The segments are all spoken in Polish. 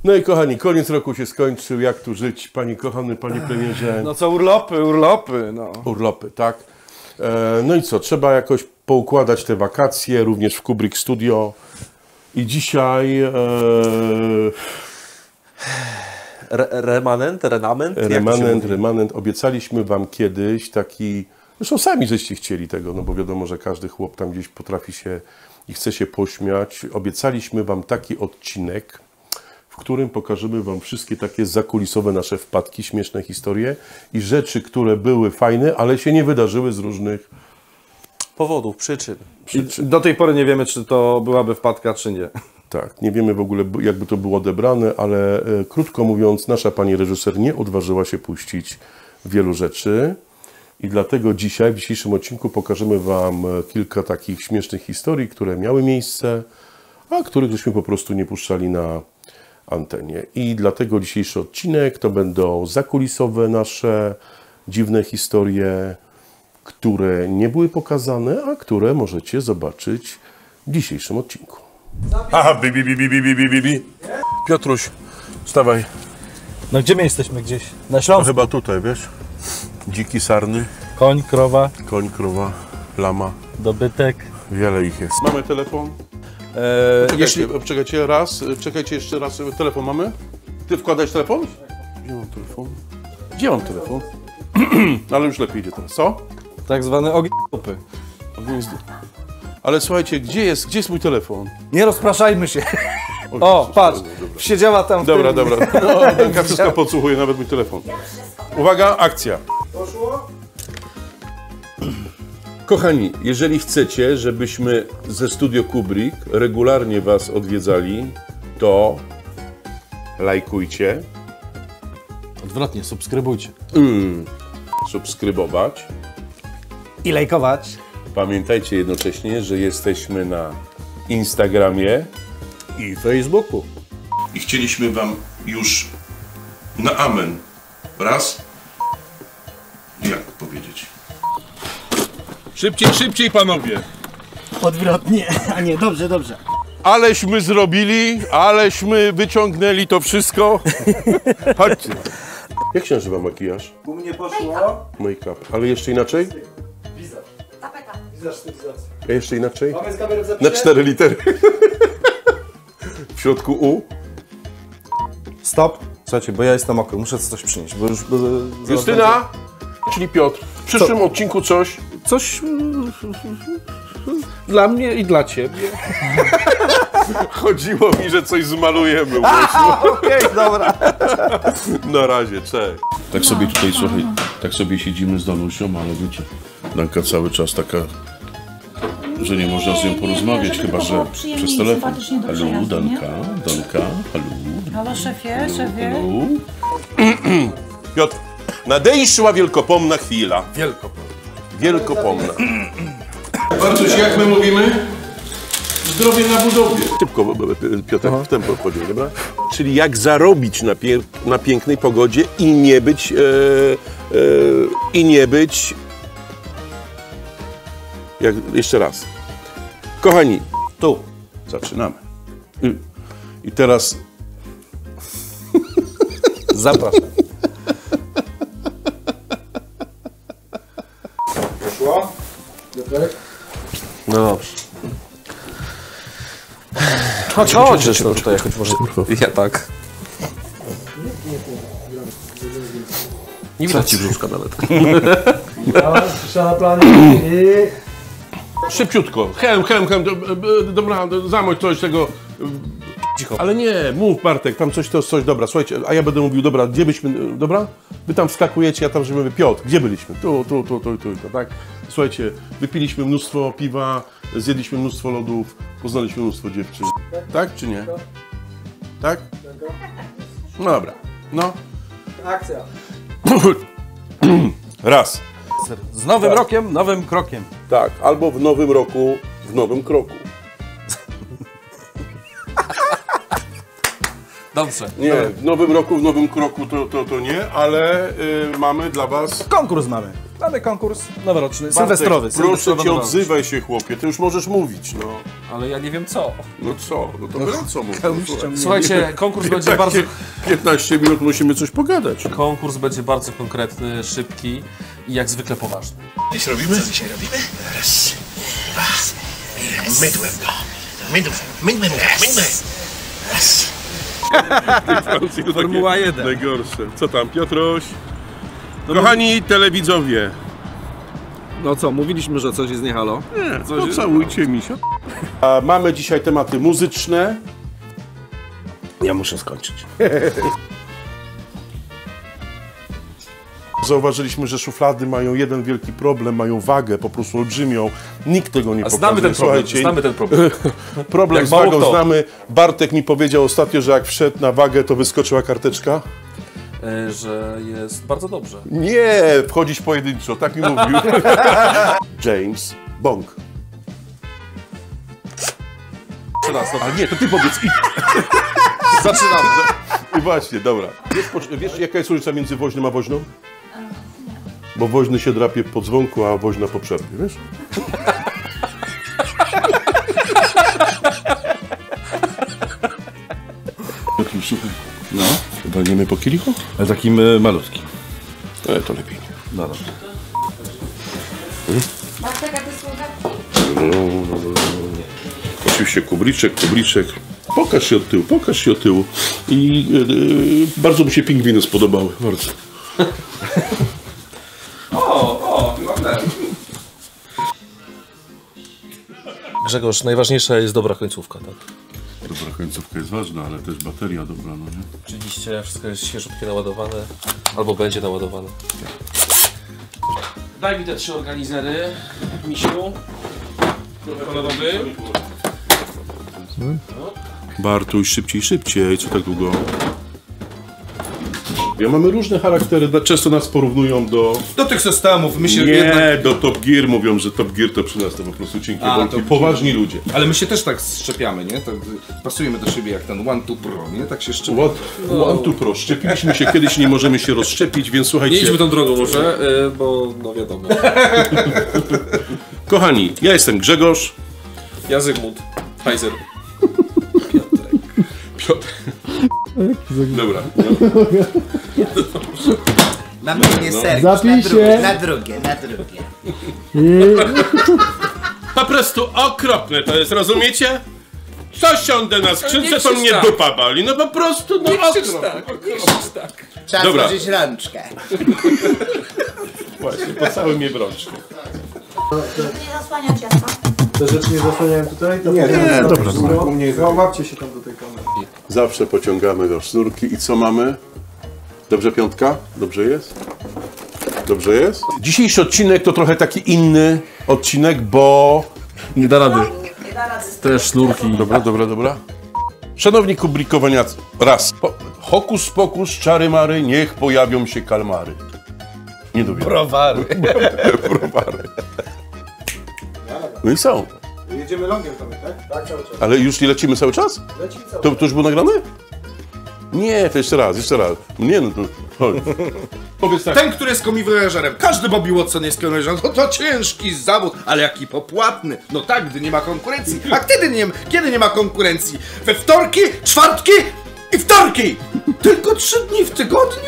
No i kochani, koniec roku się skończył. Jak tu żyć, panie kochany, panie premierze? No co, urlopy, no. Urlopy, tak. No i co, trzeba jakoś poukładać te wakacje, również w Kubrick Studio. I dzisiaj... Remanent. Obiecaliśmy wam kiedyś taki... Zresztą sami żeście chcieli tego, no bo wiadomo, że każdy chłop tam gdzieś potrafi się i chce się pośmiać. Obiecaliśmy wam taki odcinek, w którym pokażemy wam wszystkie takie zakulisowe nasze wpadki, śmieszne historie i rzeczy, które były fajne, ale się nie wydarzyły z różnych powodów, przyczyn. Do tej pory nie wiemy, czy to byłaby wpadka, czy nie. Tak, nie wiemy w ogóle, jakby to było odebrane, ale krótko mówiąc, nasza pani reżyser nie odważyła się puścić wielu rzeczy i dlatego dzisiaj, w dzisiejszym odcinku pokażemy wam kilka takich śmiesznych historii, które miały miejsce, a których żeśmy po prostu nie puszczali na antenie. I dlatego dzisiejszy odcinek to będą zakulisowe nasze dziwne historie, które nie były pokazane, a które możecie zobaczyć w dzisiejszym odcinku. Aha, bi. Piotruś, wstawaj. No gdzie my jesteśmy? Gdzieś? Na No Śląsku? chyba tutaj, wiesz? Dziki sarny, Koń, krowa, lama. dobytek. Wiele ich jest. Mamy telefon? Czekajcie jeszcze raz. Telefon mamy? Ty wkładałeś telefon? Gdzie mam telefon? Ale już lepiej idzie teraz. Co? Tak zwane ogień-dupy. Ale słuchajcie, gdzie jest mój telefon? Nie rozpraszajmy się. O, patrz, siedziała tam w Dobra. tym... No, Danka wszystko podsłuchuje, nawet mój telefon. Uwaga, akcja. Poszło? Kochani, jeżeli chcecie, żebyśmy ze Studio Kubrick regularnie was odwiedzali, to lajkujcie. Odwrotnie, subskrybujcie. Subskrybować. I lajkować. Pamiętajcie jednocześnie, że jesteśmy na Instagramie i Facebooku. I chcieliśmy wam już na amen. Raz. Jak powiedzieć? Szybciej, panowie. Odwrotnie, a nie, dobrze. Aleśmy zrobili, aleśmy wyciągnęli to wszystko. Chodźcie. Jak się nazywa makijaż? U mnie poszło. Make-up. Ale jeszcze inaczej? A jeszcze inaczej? Mamy z kamerą Na 4 litery. W środku U. Stop. Słuchajcie, bo ja jestem mokry, muszę coś przynieść, bo już... Justyna, czyli Piotr. W przyszłym odcinku coś dla mnie i dla ciebie. Chodziło mi, że coś zmalujemy. Okej, dobra. Na razie, cześć. Tak sobie tutaj, słuchaj, tak sobie siedzimy z Danusią, ale wiecie, Danka cały czas taka, że nie można z nią porozmawiać, chyba że przez telefon. Halo, Danka, halo. Halo, szefie. Piotr, nadejszła wielkopomna chwila. Wielkopomna. Bartuś, jak my mówimy? Zdrowie na budowie. Szybko, Piotr, w tempo wchodził, dobra? Czyli jak zarobić na pięknej pogodzie i nie być... Jeszcze raz. Kochani, tu zaczynamy. I teraz... Zapraszam. Poszło? No dobrze. Chodź jeszcze tutaj, choć może... Ja tak. Nie widać ci brzuszka nawet. Na planie i... Szybciutko. Hem. Dobra, zamóż coś tego... Cicho. Ale nie, mów Bartek, tam coś, dobra, słuchajcie, a ja będę mówił, dobra, gdzie byśmy, dobra? Wy tam wskakujecie, ja tam, że mówię, Piotr, gdzie byliśmy? Tu, tak? Słuchajcie, wypiliśmy mnóstwo piwa, zjedliśmy mnóstwo lodów, poznaliśmy mnóstwo dziewczyn. Tak czy nie? Tak? No dobra, no. Akcja. Raz. Z nowym rokiem, nowym krokiem. Tak, albo w nowym roku, w nowym kroku. Dobrze. Nie, w nowym roku, w nowym kroku to nie, ale mamy dla was... Konkurs mamy. Mamy konkurs noworoczny, sylwestrowy. Proszę cię, odzywaj się, chłopie, ty już możesz mówić, no. Ale ja nie wiem co. No co? No to gorąco mów. Słuchajcie, konkurs będzie bardzo... 15 minut musimy coś pogadać. Konkurs będzie bardzo konkretny, szybki i jak zwykle poważny. Dziś robimy? Co dzisiaj robimy? Raz, dwa, mydłem go. Mydłem go. Raz. Formuła 1. Najgorsze. Co tam, Piotruś? Kochani telewidzowie, No co, mówiliśmy, że coś jest nie halo? pocałujcie misia. A mamy dzisiaj tematy muzyczne. Ja muszę skończyć. Zauważyliśmy, że szuflady mają jeden wielki problem, mają wagę po prostu olbrzymią. Nikt tego nie pokazuje. Znamy ten problem, Słuchajcie, znamy ten problem. problem Jak z mało wagą kto. znamy. Bartek mi powiedział ostatnio, że jak wszedł na wagę, to wyskoczyła karteczka. Że jest bardzo dobrze. Nie, wchodzić pojedynczo, tak mi mówił. James Bond. Jeszcze raz, Ale nie, to ty powiedz. zaczynamy. I właśnie, dobra. Wiesz, jaka jest różnica między woźnym a woźną? Bo woźny się drapie po dzwonku, a woźna po przerwie, wiesz? Słuchaj, no, walniemy po kielichu? Ale takim malutkim. To lepiej nie. No dobrze. Bartek, a ty słuchawki? Oczywiście kubriczek. Pokaż się od tyłu. I bardzo mi się pingwiny spodobały, bardzo. Grzegorz, najważniejsza jest dobra końcówka, tak? Dobra końcówka jest ważna, ale też bateria dobra, no nie? Oczywiście wszystko jest świeżutkie naładowane, albo będzie naładowane. Daj mi te 3 organizery, misiu. Kolorowy. Bartuś, szybciej, co tak długo? Mamy różne charaktery, często nas porównują Do tych systemów, my się Nie, do Top Gear mówią, że Top Gear to przy nas to po prostu cienkie bąki, to- poważni ludzie. Ale my się też tak szczepiamy, nie? Tak, pasujemy do siebie jak ten One Two Pro, nie? Tak się szczepiamy. One to Pro, szczepiliśmy się kiedyś, nie możemy się rozszczepić, więc Nie słuchajcie. idźmy tą drogą może, bo no wiadomo. Kochani, ja jestem Grzegorz. Ja Zygmunt, Pfizer. Piotr. Dobra. Mam nie serwis, Zapisie. na drugie. Po prostu okropne to jest, rozumiecie? Co siądę na skrzynce, to krzycz mnie tak. dupa bali. No po prostu, no okropne. Czas Dobra. użyć rączkę. Właśnie, pocałuj mnie w rączkę. Nie zasłania ciasta. Te rzeczy nie zasłaniałem tutaj? Nie, dobra. Załapcie się tam do tej kamery. Zawsze pociągamy do sznurki i co mamy? Dobrze, piątka? Dobrze jest? Dobrze jest? Dzisiejszy odcinek to trochę taki inny odcinek, bo... Nie da rady. Te sznurki. Dobra. Szanowni kubrikowaniacy, raz. Hokus pokus, czary mary, niech pojawią się kalmary. Nie dowiem. Browary. Browary. No i są. Jedziemy longiem tam, tak? Tak, cały czas. Ale już nie lecimy cały czas? Lecimy cały To już było nagrane? Nie, to jeszcze raz. Nie no, to... Chodź. Powiedz tak. Ten, który jest komiwojażerem. Każdy Bobby Watson jest komiwojażerem. To ciężki zawód, ale jaki popłatny. No tak, gdy nie ma konkurencji. A kiedy nie ma konkurencji? We wtorki, czwartki i wtorki! Tylko 3 dni w tygodniu.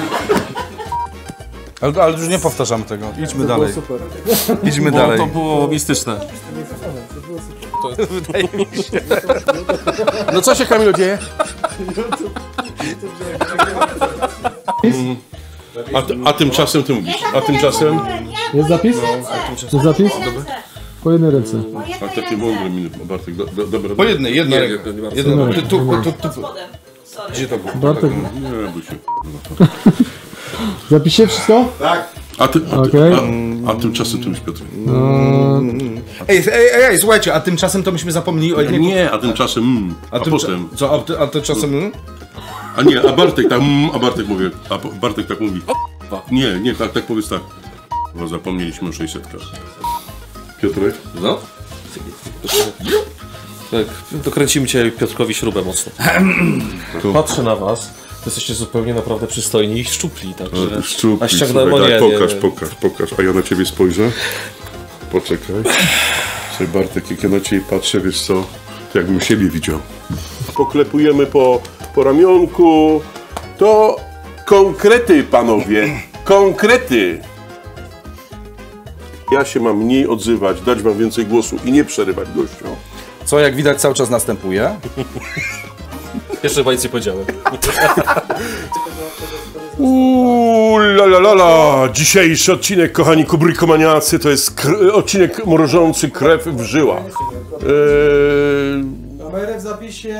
Ale już nie powtarzamy tego. Idźmy dalej. super. Idźmy Bo dalej. to było mistyczne. No co się, Kamilu, dzieje? A tymczasem ty mówisz. A tymczasem... Jest zapis? Jest zapis? Po jednej ręce. A takie mądre miny, Bartek. Dobra. Po jednej, jedna Nie, ręka. nie bardzo. Jedna. Gdzie to było? Bartek, Nie, bo się... zapisie wszystko? A tymczasem ty mówisz, Piotr. Ej, słuchajcie, a tymczasem to myśmy zapomnieli o jednej... Nie, a tymczasem... A potem... Co, a tymczasem... A nie, a Bartek mówię. Bartek tak mówi. Nie, tak powiedz tak. Bo zapomnieliśmy o 600. Piotrek? No. Tak, dokręcimy cię Piotrkowi śrubę mocno. Patrzę na was. Jesteście zupełnie naprawdę przystojni i szczupli, także... Szczupli, A ściągnąłem, słuchaj, nie, tak, nie, pokaż. A ja na ciebie spojrzę. Poczekaj. Słuchaj, Bartek, jak ja na ciebie patrzę, wiesz co, to jakbym siebie widział. Poklepujemy po ramionku. To konkrety, panowie. Konkrety. Ja się mam mniej odzywać, dać wam więcej głosu i nie przerywać gościom. Co jak widać cały czas następuje. Jeszcze chyba nic nie powiedziałem. La. Dzisiejszy odcinek, kochani kubrykomaniacy, to jest odcinek mrożący krew w żyłach. Kamerę w zapisie.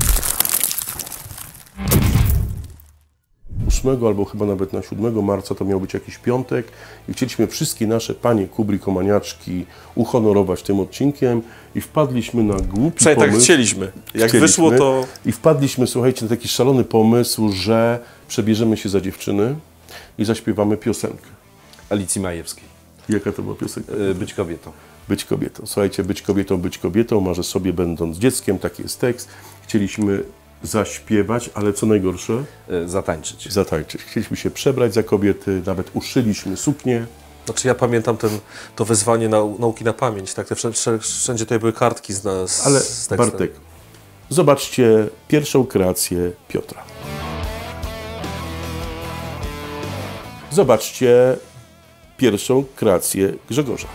8 albo chyba nawet na 7 marca to miał być jakiś piątek i chcieliśmy wszystkie nasze panie kubrykomaniaczki uhonorować tym odcinkiem i wpadliśmy na głupi Przynajmniej pomysł. tak chcieliśmy. Jak wyszło, to... I wpadliśmy, słuchajcie, na taki szalony pomysł, że przebierzemy się za dziewczyny i zaśpiewamy piosenkę. Alicji Majewskiej. Jaka to była piosenka? Być kobietą. Być kobietą. Słuchajcie, być kobietą, marzę sobie będąc dzieckiem, taki jest tekst. Chcieliśmy zaśpiewać, ale co najgorsze? Zatańczyć. Zatańczyć. Chcieliśmy się przebrać za kobiety, nawet uszyliśmy suknię. Znaczy ja pamiętam to wezwanie nauki na pamięć, tak? Wszędzie tutaj były kartki z Ale tekstem. Bartek, zobaczcie pierwszą kreację Piotra. Zobaczcie pierwszą kreację Grzegorza.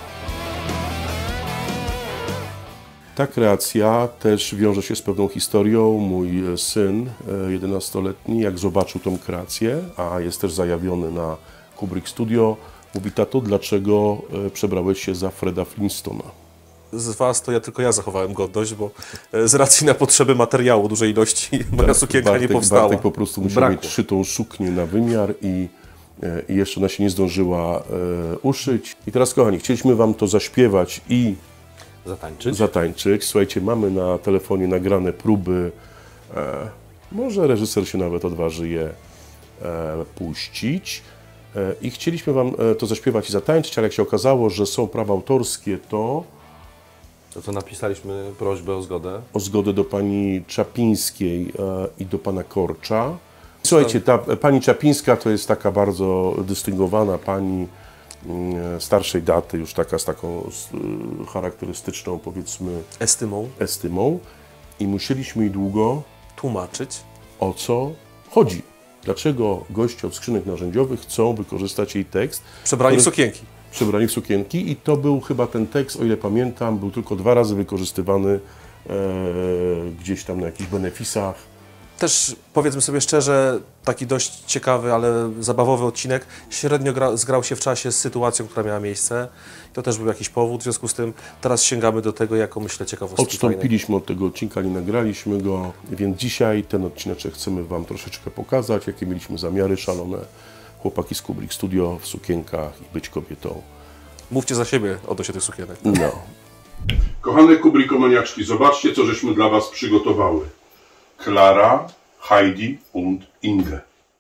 Ta kreacja też wiąże się z pewną historią. Mój syn, 11-letni, jak zobaczył tą kreację, a jest też zajawiony na Kubrick Studio, mówi: tato, dlaczego przebrałeś się za Freda Flintstona? Z was to tylko ja zachowałem godność, bo z racji na potrzeby materiału, dużej ilości, moja sukienka nie powstała. Bartek po prostu musiał mieć szytą suknię na wymiar i jeszcze ona się nie zdążyła uszyć. I teraz, kochani, chcieliśmy wam to zaśpiewać i zatańczyć. Słuchajcie, mamy na telefonie nagrane próby. Może reżyser się nawet odważy je puścić. I chcieliśmy wam to zaśpiewać i zatańczyć, ale jak się okazało, że są prawa autorskie, to napisaliśmy prośbę o zgodę. O zgodę do pani Czapińskiej i do pana Korcza. Słuchajcie, ta pani Czapińska to jest taka bardzo dystyngowana pani starszej daty, już taka z taką charakterystyczną, powiedzmy, estymą. I musieliśmy jej długo tłumaczyć, o co chodzi. Dlaczego goście od skrzynek narzędziowych chcą wykorzystać jej tekst. Przebrani w sukienki. Przebrani w sukienki i to był chyba ten tekst, o ile pamiętam, był tylko 2 razy wykorzystywany gdzieś tam na jakichś benefisach. Też powiedzmy sobie szczerze, taki dość ciekawy, ale zabawowy odcinek średnio zgrał się w czasie z sytuacją, która miała miejsce. To też był jakiś powód, w związku z tym teraz sięgamy do tego jako, myślę, ciekawostki. Odstąpiliśmy od tego odcinka, nie nagraliśmy go, więc dzisiaj ten odcineczek chcemy wam troszeczkę pokazać, jakie mieliśmy zamiary szalone. Chłopaki z Kubrick Studio w sukienkach i być kobietą. Mówcie za siebie odnośnie tych sukienek. No. Kochane Kubrickomaniaczki, zobaczcie, co żeśmy dla was przygotowały. Klara, Heidi und Inge.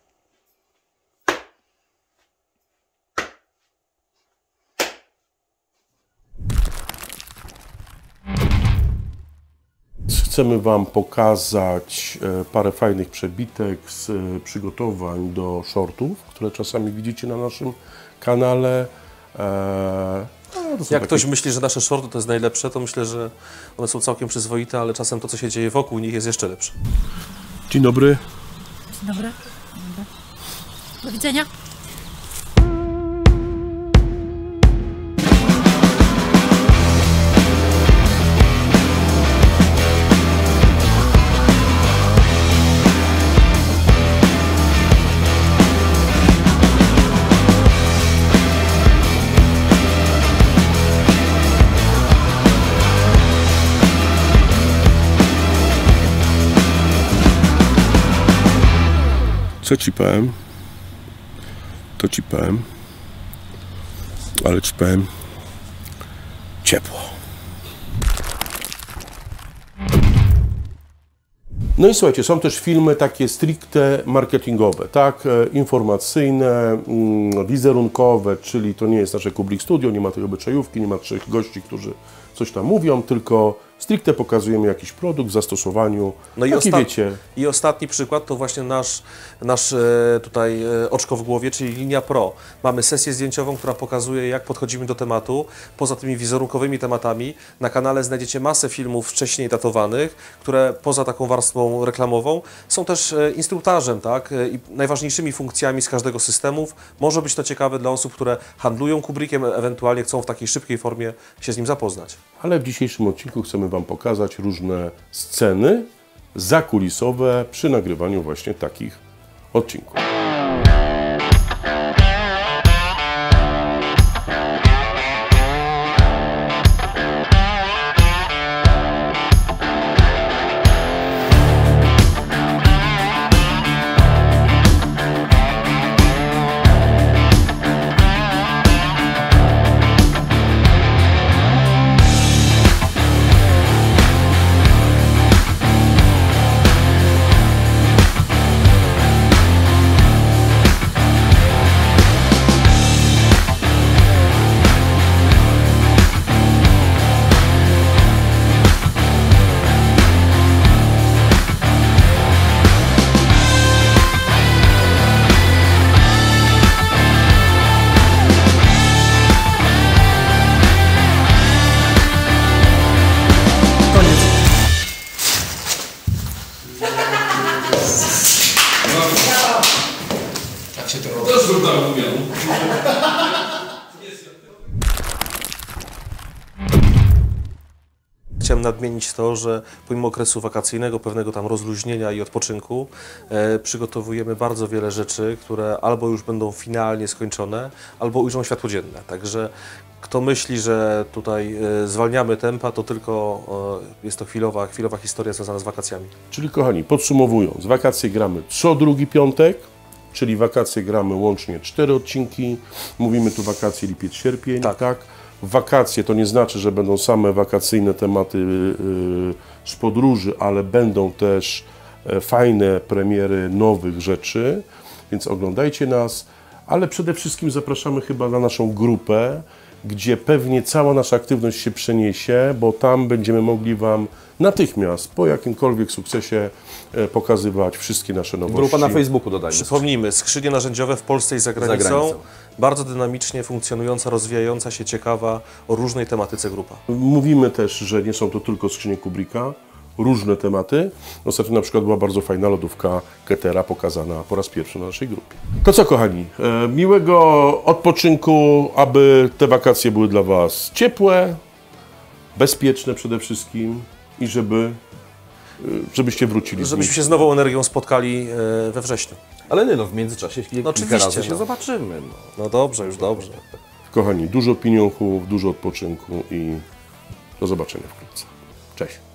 Chcemy wam pokazać parę fajnych przebitek z przygotowań do shortów, które czasami widzicie na naszym kanale. Jak ktoś myśli, że nasze shorty to jest najlepsze, to myślę, że one są całkiem przyzwoite, ale czasem to, co się dzieje wokół nich, jest jeszcze lepsze. Dzień dobry. Dzień dobry. Do widzenia. Co ci powiem? To ci powiem. Ale ci powiem ciepło. No i słuchajcie, są też filmy takie stricte marketingowe, tak? Informacyjne, wizerunkowe, czyli to nie jest nasze Kubrick Studio, nie ma tej obyczajówki, nie ma 3 gości, którzy coś tam mówią, tylko Stricte pokazujemy jakiś produkt w zastosowaniu, No i, jaki wiecie. I ostatni przykład to właśnie nasz tutaj oczko w głowie, czyli linia Pro. Mamy sesję zdjęciową, która pokazuje, jak podchodzimy do tematu. Poza tymi wizerunkowymi tematami na kanale znajdziecie masę filmów wcześniej datowanych, które poza taką warstwą reklamową są też instruktażem, tak? I najważniejszymi funkcjami z każdego systemu. Może być to ciekawe dla osób, które handlują Kubrickiem, ewentualnie chcą w takiej szybkiej formie się z nim zapoznać. Ale w dzisiejszym odcinku chcemy Wam pokazać różne sceny zakulisowe przy nagrywaniu właśnie takich odcinków. Tak się to robi. Chciałem nadmienić to, że pomimo okresu wakacyjnego, pewnego tam rozluźnienia i odpoczynku, przygotowujemy bardzo wiele rzeczy, które albo już będą finalnie skończone, albo ujrzą światło dzienne. Także kto myśli, że tutaj zwalniamy tempa, to tylko jest to chwilowa historia związana z wakacjami. Czyli kochani, podsumowując, wakacje gramy co drugi piątek, czyli wakacje gramy łącznie 4 odcinki. Mówimy tu wakacje lipiec, sierpień, tak? Wakacje to nie znaczy, że będą same wakacyjne tematy z podróży, ale będą też fajne premiery nowych rzeczy, więc oglądajcie nas, ale przede wszystkim zapraszamy chyba na naszą grupę, gdzie pewnie cała nasza aktywność się przeniesie, bo tam będziemy mogli Wam natychmiast, po jakimkolwiek sukcesie pokazywać wszystkie nasze nowości. Grupa na Facebooku dodajmy. Przypomnijmy, skrzynie narzędziowe w Polsce i za granicą. Bardzo dynamicznie funkcjonująca, rozwijająca się, ciekawa, o różnej tematyce grupa. Mówimy też, że nie są to tylko skrzynie Kubricka, różne tematy. Ostatnio na przykład była bardzo fajna lodówka Kettera pokazana po raz pierwszy na naszej grupie. To co kochani, miłego odpoczynku, aby te wakacje były dla Was ciepłe, bezpieczne przede wszystkim i żebyście wrócili. Żebyśmy się z nową energią spotkali we wrześniu. Ale nie no, w międzyczasie kilka oczywiście, razy się zobaczymy. No. No dobrze, już dobrze. Kochani, dużo pieniążków, dużo odpoczynku i do zobaczenia wkrótce. Cześć.